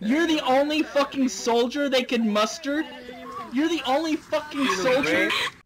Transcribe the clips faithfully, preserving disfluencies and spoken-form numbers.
You're the only fucking soldier they could muster? You're the only fucking soldier?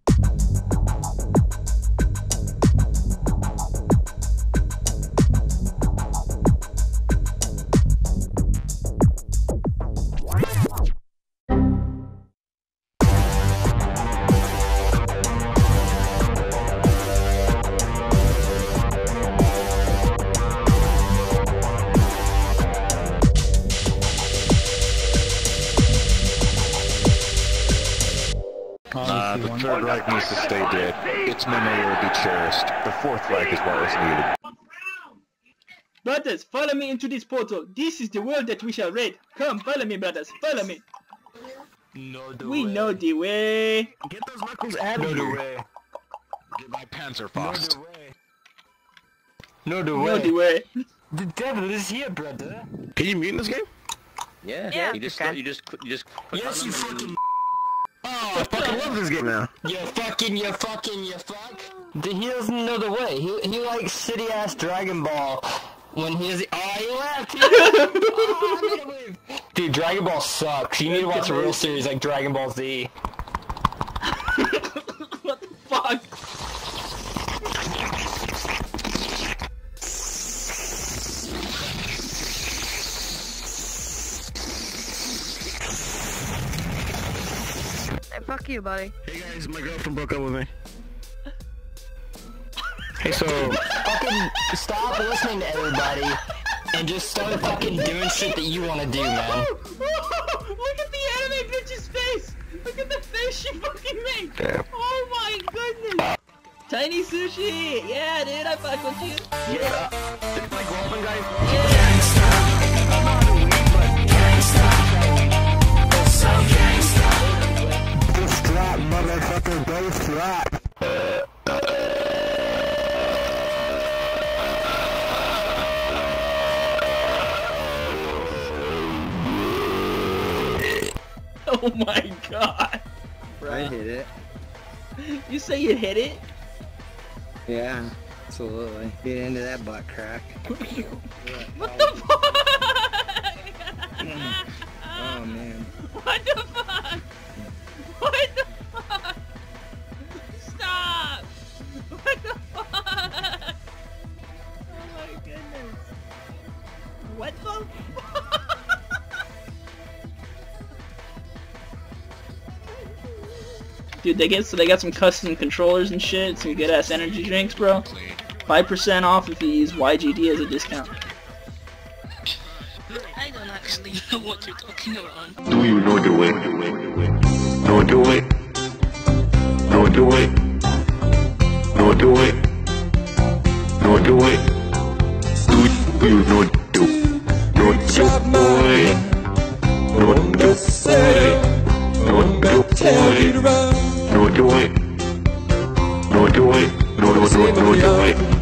Nah, the Third Reich needs to stay dead. Its memory will be cherished. The Fourth Reich is what is needed. Brothers, follow me into this portal. This is the world that we shall raid. Come, follow me, brothers. Follow me. No the we way. know the way. Get those knuckles out of here. way. Get my Panzerfaust. No the way. Know the way. The devil is here, brother. Can you mute in this game? Yeah. Yeah, You just you can. you just you just. click Yes, on you them and- fucking. Oh, I fucking love this game now. You fucking, you fucking, you fuck. He doesn't know the way. He he likes shitty ass Dragon Ball. When he's oh he left. He left. Oh, I made him leave. Dude, Dragon Ball sucks. You need to watch a real series like Dragon Ball Z. What the fuck? Hey, fuck you, buddy. Hey guys, my girlfriend broke up with me. Hey, so Fucking stop listening to everybody and just start fucking doing shit that you want to do, man. Look at the anime bitch's face! Look at the face she fucking made! Damn. Oh my goodness! Tiny sushi! Yeah, dude, I fuck with you! yeah, it's my girlfriend, guys. Yeah. Bass drop, motherfucker, bass drop. Oh my god! I hit it. You say you hit it? Yeah, absolutely. Get into that butt crack. What the fuck? Oh man. What the fuck? What the fuck? Stop! What the fuck? Oh my goodness. What the fuck? Dude, they get so they got some custom controllers and shit, some good ass energy drinks, bro. Five percent off if you use Y G D as a discount. I don't actually know what you're talking about. Do you know the way? No do it. No do it. No do it. No do it. Do you know do? No do boy. No do boy. No do boy. No do it. No do it. No no no no do it.